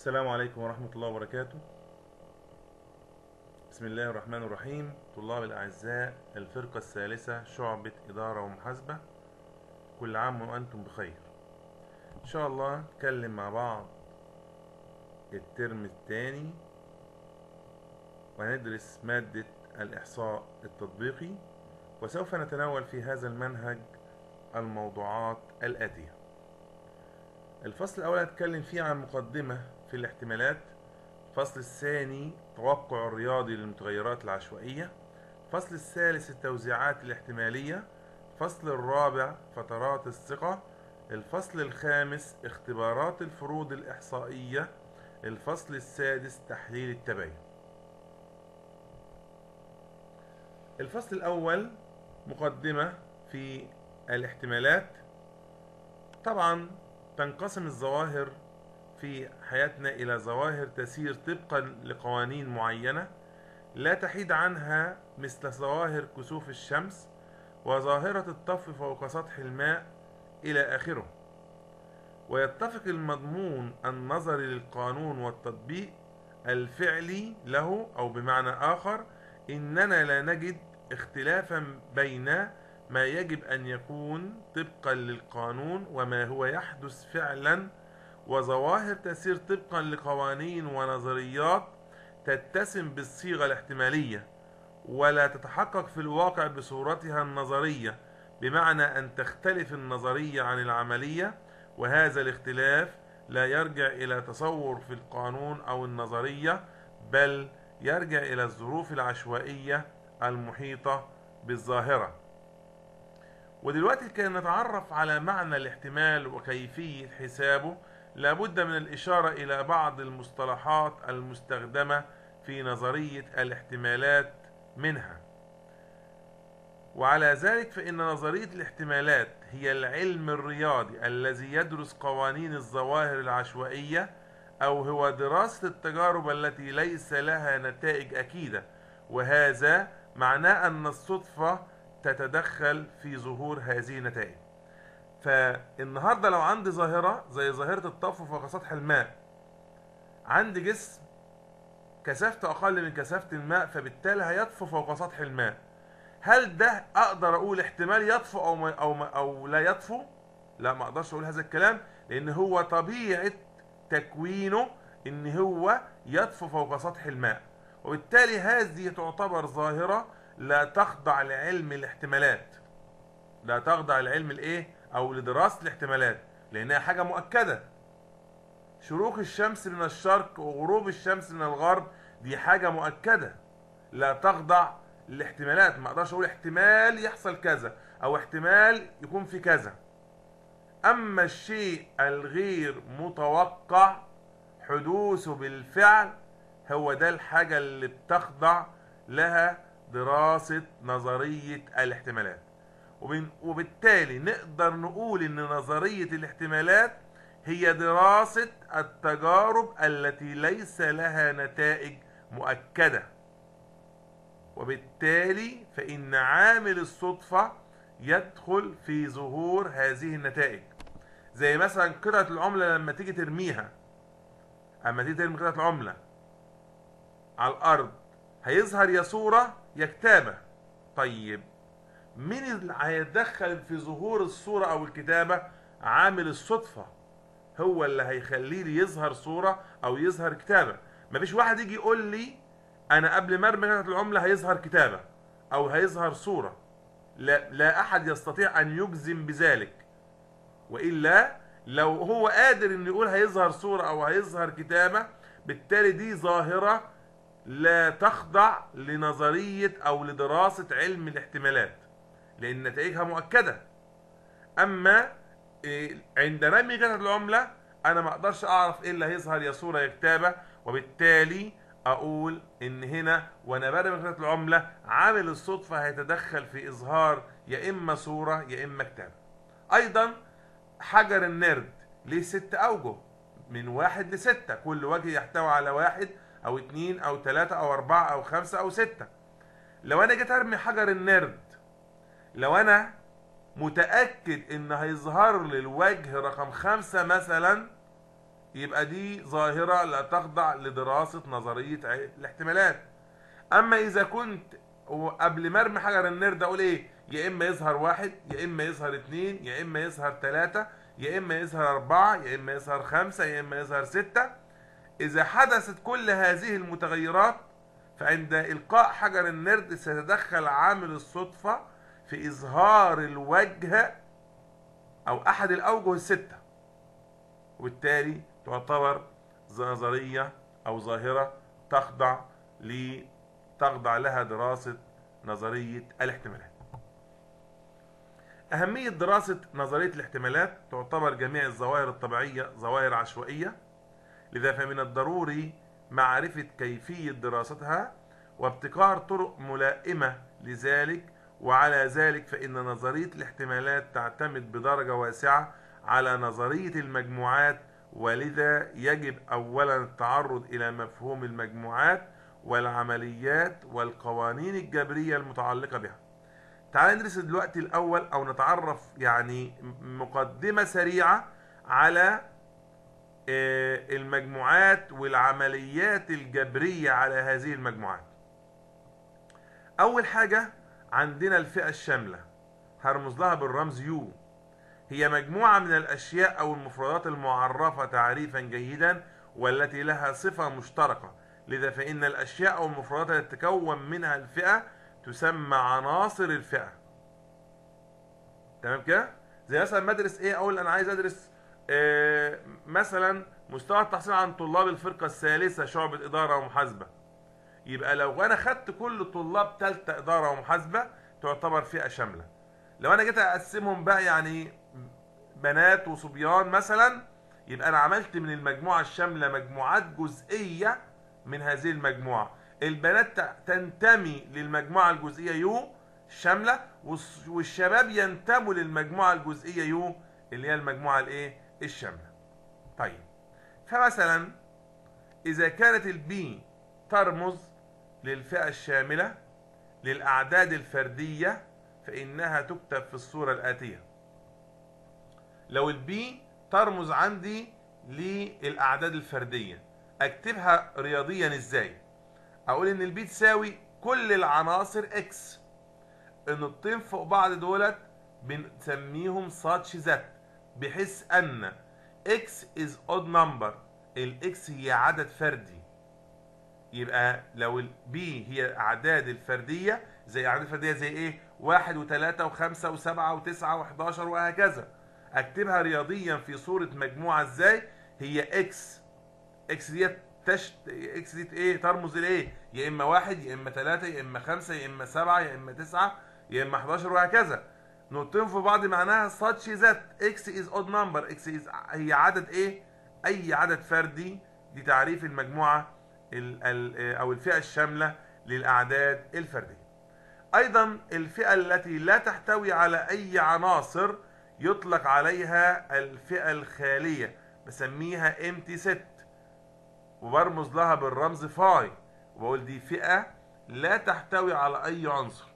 السلام عليكم ورحمة الله وبركاته. بسم الله الرحمن الرحيم. طلاب الأعزاء، الفرقة الثالثة شعبة إدارة ومحاسبة، كل عام وأنتم بخير. إن شاء الله نتكلم مع بعض الترم الثاني وندرس مادة الإحصاء التطبيقي، وسوف نتناول في هذا المنهج الموضوعات الآتية. الفصل الأول هنتكلم فيه عن مقدمة في الاحتمالات. الفصل الثاني توقع الرياضي للمتغيرات العشوائية. الفصل الثالث التوزيعات الاحتمالية. الفصل الرابع فترات الثقة. الفصل الخامس اختبارات الفروض الإحصائية. الفصل السادس تحليل التباين. الفصل الأول مقدمة في الاحتمالات. طبعا تنقسم الظواهر في حياتنا إلى ظواهر تسير طبقا لقوانين معينة لا تحيد عنها، مثل ظواهر كسوف الشمس وظاهرة الطفو فوق سطح الماء إلى آخره. ويتفق المضمون النظري للقانون والتطبيق الفعلي له، أو بمعنى آخر إننا لا نجد اختلافا بين ما يجب أن يكون طبقا للقانون وما هو يحدث فعلا، وظواهر تسير طبقا لقوانين ونظريات تتسم بالصيغة الاحتمالية ولا تتحقق في الواقع بصورتها النظرية، بمعنى أن تختلف النظرية عن العملية، وهذا الاختلاف لا يرجع إلى تصور في القانون أو النظرية، بل يرجع إلى الظروف العشوائية المحيطة بالظاهرة. ودلوقتي كي نتعرف على معنى الاحتمال وكيفية حسابه، لابد من الإشارة إلى بعض المصطلحات المستخدمة في نظرية الاحتمالات منها. وعلى ذلك فإن نظرية الاحتمالات هي العلم الرياضي الذي يدرس قوانين الظواهر العشوائية، أو هو دراسة التجارب التي ليس لها نتائج أكيدة، وهذا معناه أن الصدفة تتدخل في ظهور هذه النتائج. فالنهاردة لو عندي ظاهرة زي ظاهرة الطفو فوق سطح الماء، عندي جسم كثافته أقل من كثافة الماء، فبالتالي هيطفو فوق سطح الماء. هل ده أقدر أقول احتمال يطفو أو لا يطفو؟ لا، ما أقدرش أقول هذا الكلام، لأن هو طبيعة تكوينه إن هو يطفو فوق سطح الماء، وبالتالي هذه تعتبر ظاهرة لا تخضع لعلم الاحتمالات، لا تخضع لعلم الايه او لدراسة الاحتمالات، لانها حاجة مؤكدة. شروق الشمس من الشرق وغروب الشمس من الغرب دي حاجة مؤكدة لا تخضع للاحتمالات. ما اقدرش اقول احتمال يحصل كذا او احتمال يكون في كذا. اما الشيء الغير متوقع حدوثه بالفعل، هو ده الحاجة اللي بتخضع لها دراسة نظرية الاحتمالات. وبالتالي نقدر نقول ان نظرية الاحتمالات هي دراسة التجارب التي ليس لها نتائج مؤكدة، وبالتالي فإن عامل الصدفة يدخل في ظهور هذه النتائج. زي مثلا قطعة العملة لما تيجي ترميها، اما تيجي ترمي قطعة العملة على الأرض هيظهر يا صورة يا كتابة. طيب مين اللي هيتدخل في ظهور الصورة أو الكتابة؟ عامل الصدفة هو اللي هيخليه لي يظهر صورة أو يظهر كتابة. مفيش واحد يجي يقول لي أنا قبل ما أرمي قطعة العملة هيظهر كتابة أو هيظهر صورة. لا أحد يستطيع أن يجزم بذلك، وإلا لو هو قادر إنه يقول هيظهر صورة أو هيظهر كتابة، بالتالي دي ظاهرة لا تخضع لنظرية أو لدراسة علم الاحتمالات، لأن نتائجها مؤكدة. أما عند رمي قطعة العملة أنا ما أقدرش أعرف إيه اللي هيظهر يا صورة يا كتابة، وبالتالي أقول إن هنا وأنا برمي قطعة العملة عامل الصدفة هيتدخل في إظهار يا إما صورة يا إما كتابة. أيضا حجر النرد ليه 6 أوجه، من 1 ل6، كل وجه يحتوي على 1 أو 2 أو 3 أو 4 أو 5 أو 6. لو أنا جيت أرمي حجر النرد، لو أنا متأكد إن هيظهر لي الوجه رقم 5 مثلا، يبقى دي ظاهرة لا تخضع لدراسة نظرية الاحتمالات. اما اذا كنت قبل ما ارمي حجر النرد اقول ايه، يا اما يظهر واحد، يا اما يظهر اتنين، يا اما يظهر تلاتة، يا اما يظهر اربعة، يا اما يظهر خمسة، يا اما يظهر ستة. اذا حدثت كل هذه المتغيرات فعند القاء حجر النرد سيتدخل عامل الصدفة في اظهار الوجه او احد الاوجه الستة، وبالتالي تعتبر نظرية او ظاهرة تخضع لها دراسة نظرية الاحتمالات. أهمية دراسة نظرية الاحتمالات: تعتبر جميع الظواهر الطبيعية ظواهر عشوائية، لذا فمن الضروري معرفة كيفية دراستها وابتكار طرق ملائمة لذلك. وعلى ذلك فإن نظرية الاحتمالات تعتمد بدرجة واسعة على نظرية المجموعات، ولذا يجب أولا التعرض إلى مفهوم المجموعات والعمليات والقوانين الجبرية المتعلقة بها. تعال ندرس دلوقتي الأول أو نتعرف يعني مقدمة سريعة على المجموعات والعمليات الجبرية على هذه المجموعات. أول حاجة عندنا الفئة الشاملة، هرمز لها بالرمز يو. هي مجموعة من الأشياء أو المفردات المعرفة تعريفا جيدا والتي لها صفة مشتركة، لذا فإن الأشياء أو المفردات التي تتكون منها الفئة تسمى عناصر الفئة. تمام كده؟ زي مثلا مدرس ايه، اقول انا عايز ادرس مثلا مستوى التحصيل عن طلاب الفرقة الثالثة شعبة إدارة ومحاسبة. يبقى لو انا خدت كل طلاب ثالثة إدارة ومحاسبة تعتبر فئة شاملة. لو انا جيت اقسمهم بقى يعني بنات وصبيان مثلا، يبقى انا عملت من المجموعة الشاملة مجموعات جزئية من هذه المجموعة. البنات تنتمي للمجموعة الجزئية يو الشاملة، والشباب ينتموا للمجموعة الجزئية يو اللي هي المجموعة الايه الشاملة. طيب، فمثلا اذا كانت البي ترمز للفئة الشاملة للأعداد الفردية فإنها تكتب في الصورة الآتية. لو البي ترمز عندي للأعداد الفردية أكتبها رياضيا إزاي؟ أقول إن البي تساوي كل العناصر إكس. النقطتين فوق بعض دولت بنسميهم ساتش ذات، بحيث أن إكس إز أود نمبر، الإكس هي عدد فردي. يبقى لو البي هي أعداد الفردية، زي أعداد الفردية زي إيه؟ 1 و3 و5 و7 و9 و11 وهكذا. أكتبها رياضيا في صورة مجموعة إزاي؟ هي إكس. إكس ديت إكس ديت إيه؟ ترمز لإيه؟ يا إما 1 يا إما 3 يا إما 5 يا إما 7 يا إما 9 يا إما 11 وهكذا. نقطتين في بعض معناها such that x is odd number. x is هي عدد إيه؟ أي عدد فردي. دي تعريف المجموعة أو الفئة الشاملة للأعداد الفردية. أيضا الفئة التي لا تحتوي على أي عناصر يطلق عليها الفئة الخالية، بسميها empty set وبرمز لها بالرمز فاي، وبقول دي فئة لا تحتوي على أي عنصر.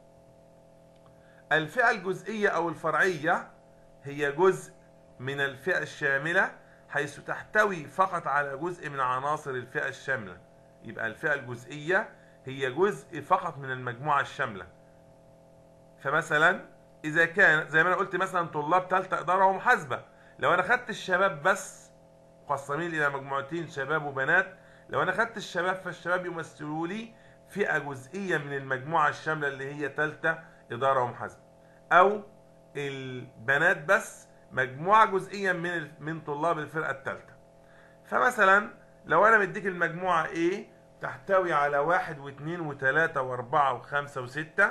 الفئة الجزئية أو الفرعية هي جزء من الفئة الشاملة، حيث تحتوي فقط على جزء من عناصر الفئة الشاملة. يبقى الفئة الجزئية هي جزء فقط من المجموعة الشاملة. فمثلا إذا كان زي ما أنا قلت مثلا طلاب ثالثة إدارة ومحاسبة، لو أنا خدت الشباب بس مقسمين إلى مجموعتين شباب وبنات، لو أنا خدت الشباب فالشباب يمثلوا لي فئة جزئية من المجموعة الشاملة اللي هي ثالثة إدارة ومحاسبة، أو البنات بس مجموعة جزئية من طلاب الفرقة الثالثة. فمثلا لو أنا مديك المجموعة A تحتوي على 1 و2 و3 و4 و5 و6،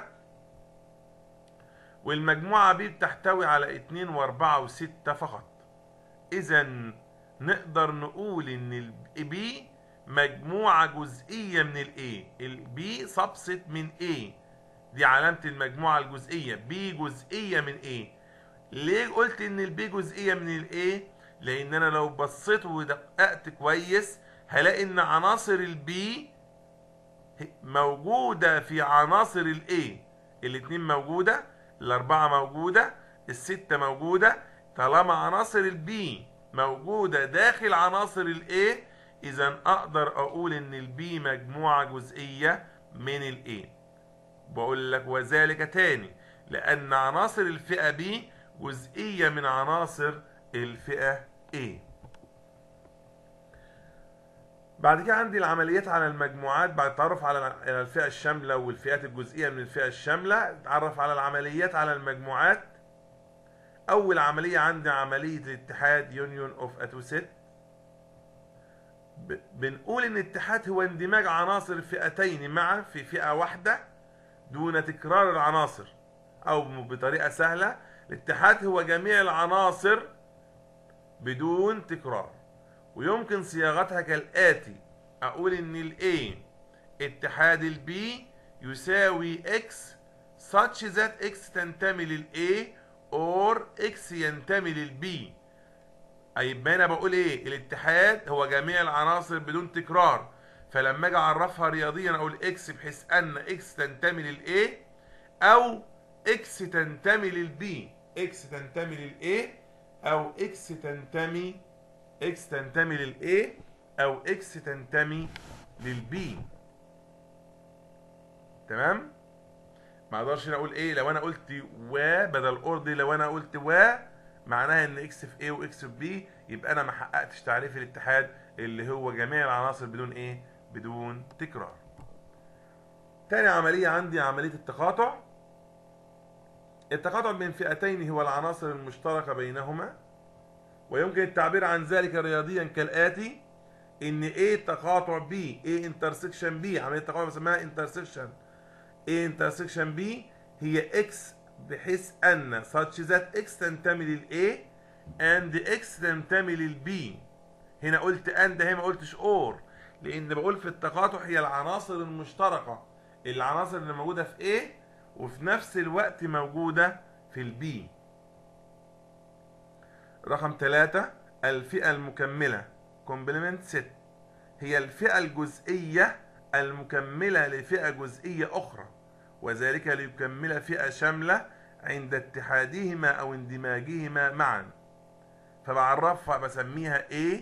والمجموعة B بتحتوي على 2 و4 و6 فقط، إذا نقدر نقول إن ال B مجموعة جزئية من ال A. ال B سبست من A، دي علامة المجموعة الجزئية. B جزئية من A. ليه قلت إن ال B جزئية من ال A؟ لأن أنا لو بصيت ودققت كويس هلاقي إن عناصر ال B موجودة في عناصر ال A. الاتنين موجودة، الأربعة موجودة، الستة موجودة. طالما عناصر ال B موجودة داخل عناصر ال A، إذا أقدر أقول إن ال B مجموعة جزئية من ال A. بقول لك وذلك تاني لأن عناصر الفئة B جزئية من عناصر الفئة A. بعد كده عندي العمليات على المجموعات. بعد التعرف على الفئة الشاملة والفئات الجزئية من الفئة الشاملة، اتعرف على العمليات على المجموعات. أول عملية عندي عملية الاتحاد union of a two set. بنقول إن الاتحاد هو اندماج عناصر فئتين معا في فئة واحدة دون تكرار العناصر، أو بطريقة سهلة الاتحاد هو جميع العناصر بدون تكرار. ويمكن صياغتها كالآتي: أقول إن ال A اتحاد ال B يساوي X such that X تنتمي لل A or X ينتمي لل B. يبقى أنا بقول إيه؟ الاتحاد هو جميع العناصر بدون تكرار. فلما أجي أعرفها رياضيا أقول X بحيث أن X تنتمي لل A أو X تنتمي لل B. X تنتمي لل A أو X تنتمي لل A أو X تنتمي لل B. تمام؟ ما اقدرش اقول ايه لو انا قلت و بدل اور. لو انا قلت و معناها ان اكس في A واكس في B، يبقى انا ما حققتش تعريف الاتحاد اللي هو جميع العناصر بدون ايه؟ بدون تكرار. تاني عملية عندي عملية التقاطع. التقاطع بين فئتين هو العناصر المشتركة بينهما، ويمكن التعبير عن ذلك رياضيا كالآتي: ان A تقاطع B، A intersection B، عملية التقاطع بنسميها intersection A intersection B هي X بحيث أن such that X تنتمي لل A and X تنتمي لل B. هنا قلت and، هنا ما قلتش or، لأن بقول في التقاطع هي العناصر المشتركة، العناصر اللي موجودة في A وفي نفس الوقت موجودة في ال B. رقم 3 الفئة المكملة complement set هي الفئة الجزئية المكملة لفئة جزئية أخرى، وذلك ليكمل فئة شاملة عند اتحادهما أو اندماجهما معا. فبعرفها بسميها A،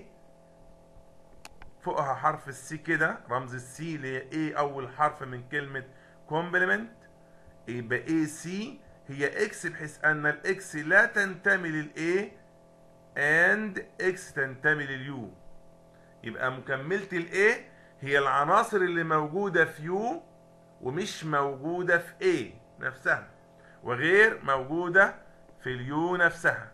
فوقها حرف السي كده، رمز السي اللي هي A أول حرف من كلمة complement. يبقى AC هي X بحيث أن الإكس لا تنتمي للA and X تنتمي لليو. يبقى مكملة الA هي العناصر اللي موجودة في U ومش موجودة في A نفسها، وغير موجودة في اليو نفسها.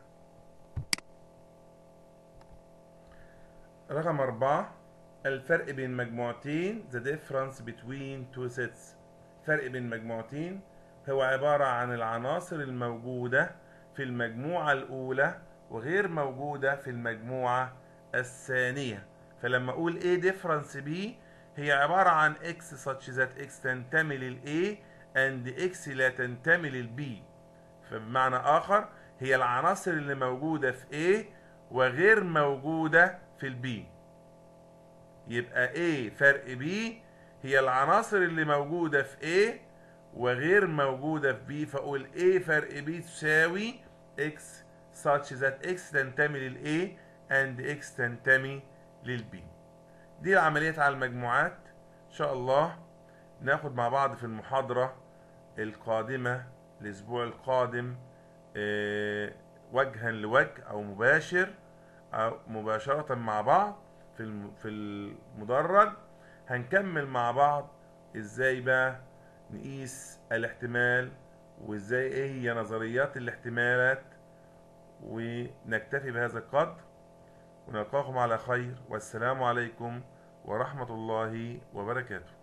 رقم 4 الفرق بين مجموعتين the difference between two sets. الفرق بين مجموعتين هو عبارة عن العناصر الموجودة في المجموعة الأولى وغير موجودة في المجموعة الثانية. فلما أقول A difference B هي عبارة عن X such that X تنتمي لل A and X لا تنتمي لل B. فبمعنى آخر هي العناصر اللي موجودة في A وغير موجودة في ال B. يبقى A فرق B هي العناصر اللي موجودة في A وغير موجودة في B. فأقول A فرق B تساوي X such that X تنتمي لل A and X تنتمي لل B. دي العمليات على المجموعات. إن شاء الله ناخد مع بعض في المحاضرة القادمة الأسبوع القادم وجها لوجه أو مباشر أو مباشرة مع بعض في المدرج. هنكمل مع بعض إزاي بقى نقيس الاحتمال وإزاي إيه هي نظريات الاحتمالات، ونكتفي بهذا القدر ونلقاكم على خير، والسلام عليكم ورحمة الله وبركاته.